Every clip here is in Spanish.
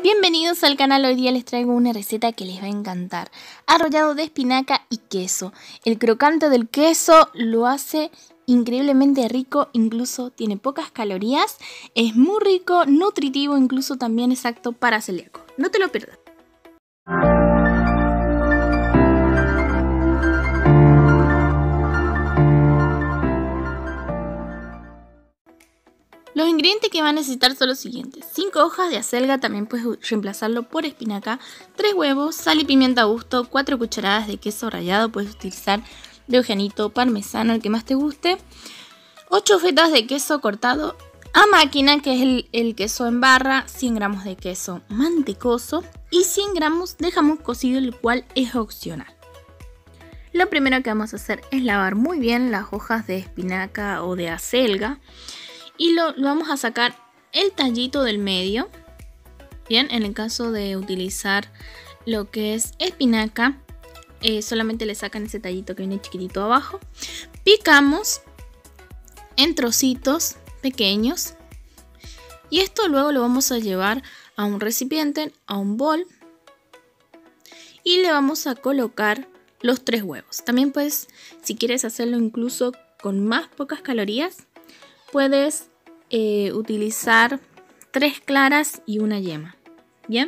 Bienvenidos al canal, hoy día les traigo una receta que les va a encantar. Arrollado de espinaca y queso. El crocante del queso lo hace increíblemente rico, incluso tiene pocas calorías, es muy rico, nutritivo, incluso también es apto para celíaco. No te lo pierdas. Los ingredientes que va a necesitar son los siguientes: 5 hojas de acelga, también puedes reemplazarlo por espinaca, 3 huevos, sal y pimienta a gusto, 4 cucharadas de queso rallado, puedes utilizar de Eugenito, parmesano, el que más te guste, 8 fetas de queso cortado a máquina, que es el queso en barra, 100 gramos de queso mantecoso y 100 gramos de jamón cocido, el cual es opcional. Lo primero que vamos a hacer es lavar muy bien las hojas de espinaca o de acelga. Y lo vamos a sacar el tallito del medio. Bien, en el caso de utilizar lo que es espinaca, solamente le sacan ese tallito que viene chiquitito abajo. Picamos en trocitos pequeños. Y esto luego lo vamos a llevar a un recipiente, a un bol. Y le vamos a colocar los 3 huevos. También puedes, si quieres hacerlo incluso con más pocas calorías, puedes utilizar 3 claras y una yema. Bien,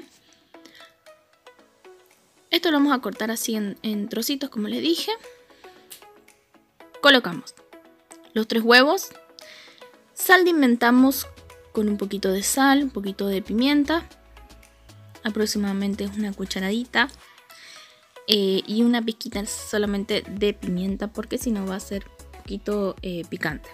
esto lo vamos a cortar así en trocitos, como les dije. Colocamos los 3 huevos, saldimentamos con un poquito de sal, un poquito de pimienta, aproximadamente una cucharadita, y una pizquita solamente de pimienta, porque si no va a ser un poquito picante.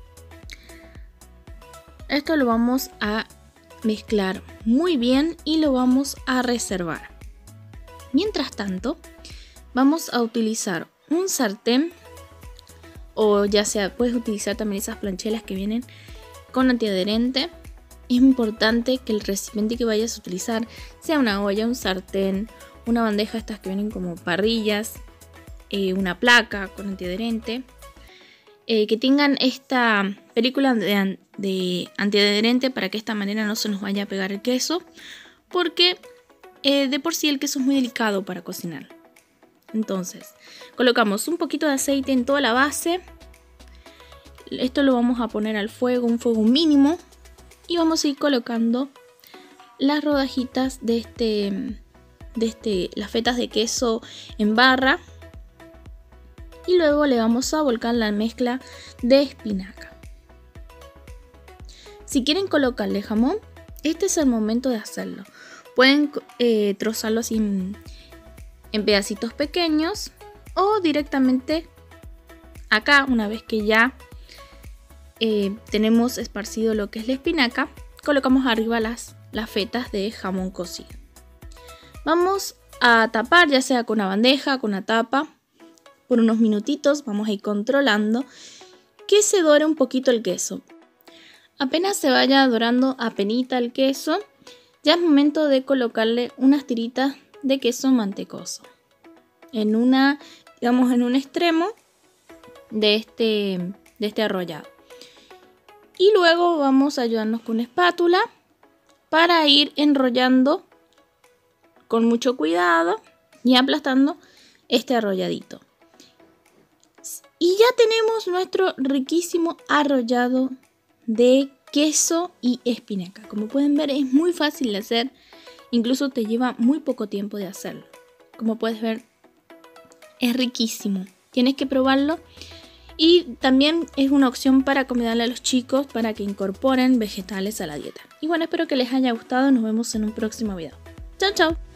Esto lo vamos a mezclar muy bien y lo vamos a reservar. Mientras tanto, vamos a utilizar un sartén, o ya sea, puedes utilizar también esas planchelas que vienen con antiadherente. Es importante que el recipiente que vayas a utilizar sea una olla, un sartén, una bandeja, estas que vienen como parrillas, una placa con antiadherente. Que tengan esta película de antiadherente, para que de esta manera no se nos vaya a pegar el queso, porque de por sí el queso es muy delicado para cocinar. Entonces colocamos un poquito de aceite en toda la base. Esto lo vamos a poner al fuego, un fuego mínimo, y vamos a ir colocando las rodajitas de las fetas de queso en barra. Y luego le vamos a volcar la mezcla de espinaca. Si quieren colocarle jamón, este es el momento de hacerlo. Pueden trozarlo así en pedacitos pequeños, o directamente acá, una vez que ya tenemos esparcido lo que es la espinaca, colocamos arriba las fetas de jamón cocido. Vamos a tapar, ya sea con una bandeja, con una tapa. Por unos minutitos vamos a ir controlando que se dore un poquito el queso. Apenas se vaya dorando apenita el queso, ya es momento de colocarle unas tiritas de queso mantecoso en un extremo de este arrollado. Y luego vamos a ayudarnos con una espátula para ir enrollando con mucho cuidado y aplastando este arrolladito. Y ya tenemos nuestro riquísimo arrollado de queso y espinaca. Como pueden ver, es muy fácil de hacer. Incluso te lleva muy poco tiempo de hacerlo. Como puedes ver, es riquísimo. Tienes que probarlo. Y también es una opción para acomodarle a los chicos, para que incorporen vegetales a la dieta. Y bueno, espero que les haya gustado. Nos vemos en un próximo video. Chao, chao.